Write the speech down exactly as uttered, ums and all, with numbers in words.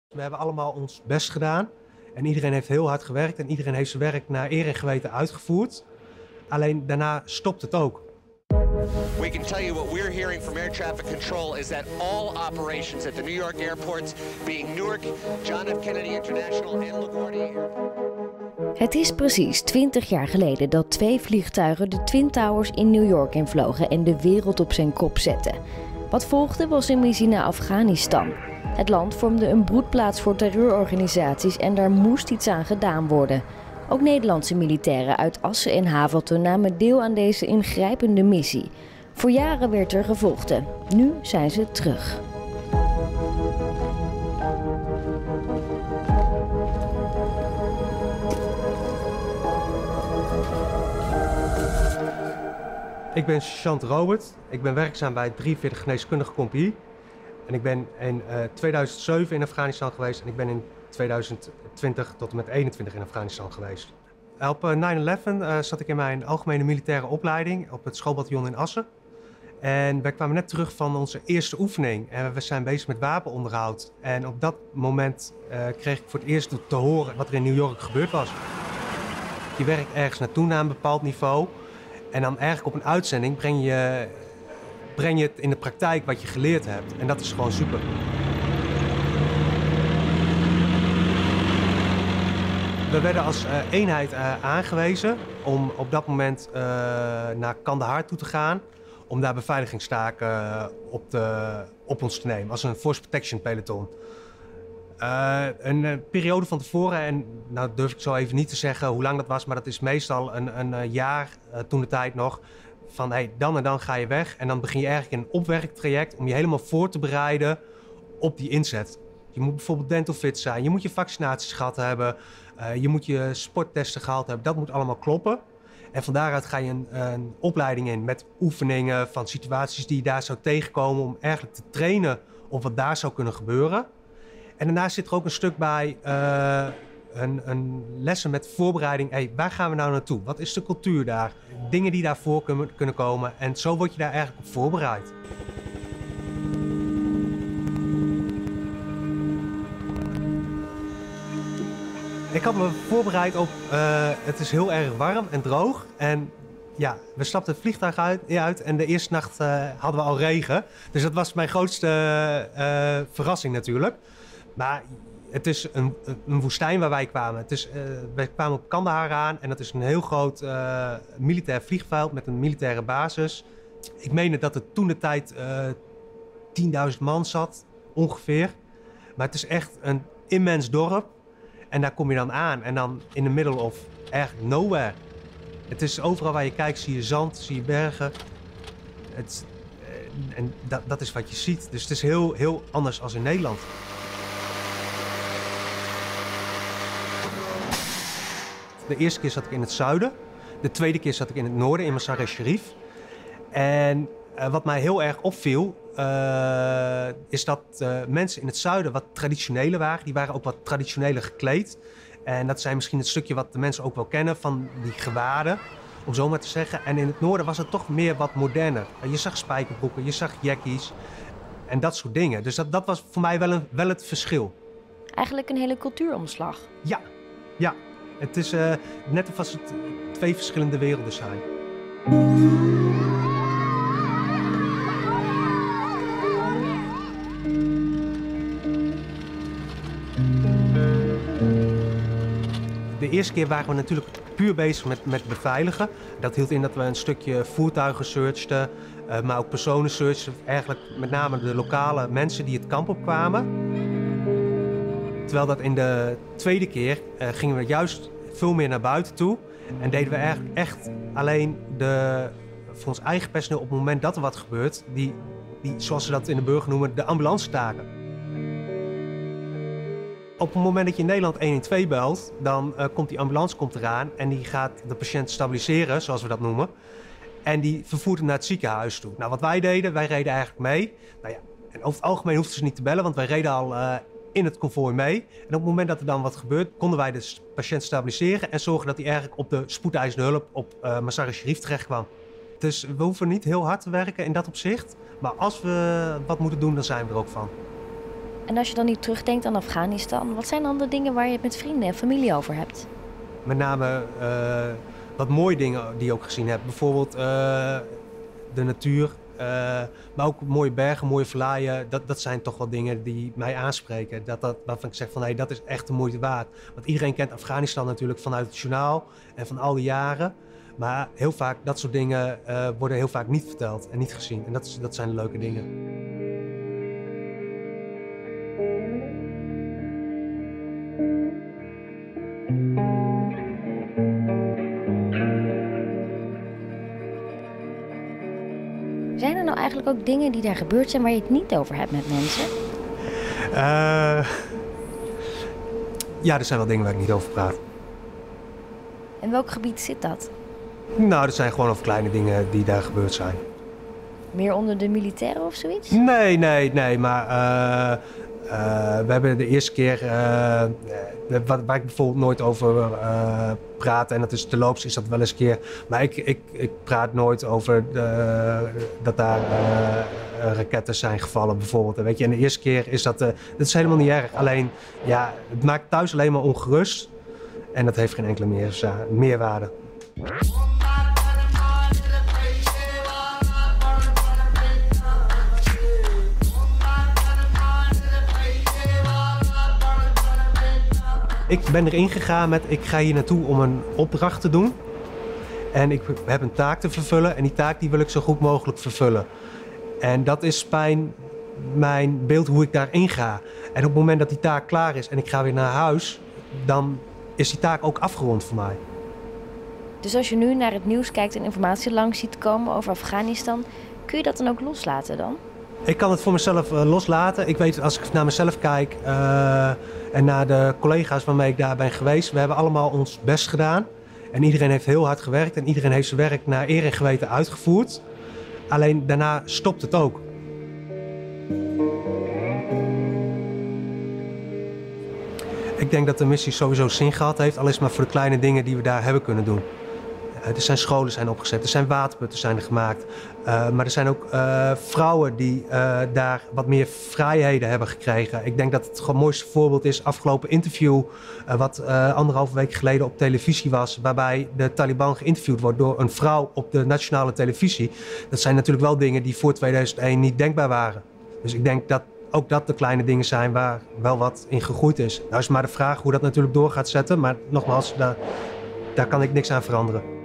We hebben allemaal ons best gedaan en iedereen heeft heel hard gewerkt en iedereen heeft zijn werk naar eer en geweten uitgevoerd. Alleen daarna stopt het ook. We can tell you what we're hearing from air traffic control is that all operations at the New York airports, being Newark, John F. Kennedy International en LaGuardia Airport. Het is precies twintig jaar geleden dat twee vliegtuigen de Twin Towers in New York invlogen en de wereld op zijn kop zetten. Wat volgde was een missie naar Afghanistan. Het land vormde een broedplaats voor terreurorganisaties en daar moest iets aan gedaan worden. Ook Nederlandse militairen uit Assen en Havelten namen deel aan deze ingrijpende missie. Voor jaren werd er gevochten. Nu zijn ze terug. Ik ben sergeant Robert. Ik ben werkzaam bij drieënveertig Geneeskundige Compagnie. En ik ben in uh, tweeduizend zeven in Afghanistan geweest en ik ben in tweeduizend twintig tot en met eenentwintig in Afghanistan geweest. Op uh, negen elf uh, zat ik in mijn algemene militaire opleiding op het schoolbataljon in Assen. En wij kwamen net terug van onze eerste oefening en we zijn bezig met wapenonderhoud. En op dat moment uh, kreeg ik voor het eerst te horen wat er in New York gebeurd was. Je werkt ergens naartoe naar een bepaald niveau en dan eigenlijk op een uitzending breng je, breng je het in de praktijk wat je geleerd hebt. En dat is gewoon super. We werden als uh, eenheid uh, aangewezen om op dat moment uh, naar Kandahar toe te gaan. Om daar beveiligingstaken uh, op, de, op ons te nemen, als een Force Protection Peloton. Uh, een uh, periode van tevoren, en nou durf ik zo even niet te zeggen hoe lang dat was, maar dat is meestal een, een uh, jaar, uh, toen de tijd nog, van hey, dan en dan ga je weg. En dan begin je eigenlijk een opwerktraject om je helemaal voor te bereiden op die inzet. Je moet bijvoorbeeld dental fit zijn, je moet je vaccinaties gehad hebben, uh, je moet je sporttesten gehaald hebben, dat moet allemaal kloppen. En van daaruit ga je een, een opleiding in met oefeningen van situaties die je daar zou tegenkomen om eigenlijk te trainen op wat daar zou kunnen gebeuren. En daarnaast zit er ook een stuk bij uh, een, een lessen met voorbereiding. Hey, waar gaan we nou naartoe? Wat is de cultuur daar? Dingen die daarvoor kunnen, kunnen komen. En zo word je daar eigenlijk op voorbereid. Ik had me voorbereid op, uh, het is heel erg warm en droog. En ja, we stapten het vliegtuig uit, uit en de eerste nacht uh, hadden we al regen. Dus dat was mijn grootste uh, verrassing natuurlijk. Maar het is een, een woestijn waar wij kwamen. Het is, uh, wij kwamen op Kandahar aan en dat is een heel groot uh, militair vliegveld met een militaire basis. Ik meende dat er toen de tijd uh, tienduizend man zat, ongeveer. Maar het is echt een immens dorp. En daar kom je dan aan en dan in the middle of echt nowhere. Het is overal waar je kijkt, zie je zand, zie je bergen. Het, uh, en dat, dat is wat je ziet. Dus het is heel, heel anders als in Nederland. De eerste keer zat ik in het zuiden. De tweede keer zat ik in het noorden, in Mazar-e-Sharif. En uh, wat mij heel erg opviel, uh, is dat uh, mensen in het zuiden wat traditioneler waren. Die waren ook wat traditioneler gekleed. En dat zijn misschien het stukje wat de mensen ook wel kennen van die gewaden, om zo maar te zeggen. En in het noorden was het toch meer wat moderner. Je zag spijkerbroeken, je zag jackies en dat soort dingen. Dus dat, dat was voor mij wel, een, wel het verschil. Eigenlijk een hele cultuuromslag. Ja, ja. Het is uh, net of als het twee verschillende werelden zijn. De eerste keer waren we natuurlijk puur bezig met, met beveiligen. Dat hield in dat we een stukje voertuigen searchten, uh, maar ook personen searchten. Eigenlijk met name de lokale mensen die het kamp opkwamen. Terwijl dat in de tweede keer uh, gingen we juist veel meer naar buiten toe. En deden we eigenlijk echt alleen de, voor ons eigen personeel op het moment dat er wat gebeurt, die, die, zoals ze dat in de burger noemen, de ambulancetaken. Op het moment dat je in Nederland honderdtwaalf belt, dan uh, komt die ambulance komt eraan en die gaat de patiënt stabiliseren, zoals we dat noemen. En die vervoert hem naar het ziekenhuis toe. Nou, wat wij deden, wij reden eigenlijk mee. Nou ja, en over het algemeen hoefden ze niet te bellen, want wij reden al uh, in het konvooi mee. En op het moment dat er dan wat gebeurt, konden wij de patiënt stabiliseren en zorgen dat hij eigenlijk op de spoedeisende hulp op uh, Mazar-e-Sharif terecht kwam. Dus we hoeven niet heel hard te werken in dat opzicht. Maar als we wat moeten doen, dan zijn we er ook van. En als je dan nu terugdenkt aan Afghanistan, wat zijn dan de dingen waar je het met vrienden en familie over hebt? Met name uh, wat mooie dingen die je ook gezien hebt. Bijvoorbeeld uh, de natuur, uh, maar ook mooie bergen, mooie vlaaien. Dat, dat zijn toch wel dingen die mij aanspreken. Dat, dat, waarvan ik zeg van hey, dat is echt de moeite waard. Want iedereen kent Afghanistan natuurlijk vanuit het journaal en van al die jaren. Maar heel vaak, dat soort dingen uh, worden heel vaak niet verteld en niet gezien. En dat, is, dat zijn de leuke dingen. Zijn er nou eigenlijk ook dingen die daar gebeurd zijn waar je het niet over hebt met mensen? Uh, ja, er zijn wel dingen waar ik niet over praat. In welk gebied zit dat? Nou, dat zijn gewoon over kleine dingen die daar gebeurd zijn. Meer onder de militairen of zoiets? Nee, nee, nee, maar uh, uh, we hebben de eerste keer, uh, waar, waar ik bijvoorbeeld nooit over uh, praat, en dat is terloops is dat wel eens een keer, maar ik, ik, ik praat nooit over de, dat daar uh, raketten zijn gevallen bijvoorbeeld. Weet je, en de eerste keer is dat, uh, dat is helemaal niet erg, alleen ja, het maakt thuis alleen maar ongerust en dat heeft geen enkele meer, meerwaarde. Ik ben erin gegaan met, ik ga hier naartoe om een opdracht te doen. En ik heb een taak te vervullen en die taak die wil ik zo goed mogelijk vervullen. En dat is mijn, mijn beeld hoe ik daarin ga. En op het moment dat die taak klaar is en ik ga weer naar huis, dan is die taak ook afgerond voor mij. Dus als je nu naar het nieuws kijkt en informatie langs ziet komen over Afghanistan, kun je dat dan ook loslaten dan? Ik kan het voor mezelf uh, loslaten. Ik weet, als ik naar mezelf kijk uh, en naar de collega's waarmee ik daar ben geweest, we hebben allemaal ons best gedaan. En iedereen heeft heel hard gewerkt en iedereen heeft zijn werk naar eer en geweten uitgevoerd. Alleen daarna stopt het ook. Ik denk dat de missie sowieso zin gehad heeft, al is het maar voor de kleine dingen die we daar hebben kunnen doen. Er zijn scholen zijn opgezet, er zijn waterputten zijn er gemaakt. Uh, maar er zijn ook uh, vrouwen die uh, daar wat meer vrijheden hebben gekregen. Ik denk dat het het mooiste voorbeeld is afgelopen interview, uh, wat uh, anderhalve week geleden op televisie was, waarbij de Taliban geïnterviewd wordt door een vrouw op de nationale televisie. Dat zijn natuurlijk wel dingen die voor tweeduizend één niet denkbaar waren. Dus ik denk dat ook dat de kleine dingen zijn waar wel wat in gegroeid is. Nou is maar de vraag hoe dat natuurlijk door gaat zetten, maar nogmaals, daar, daar kan ik niks aan veranderen.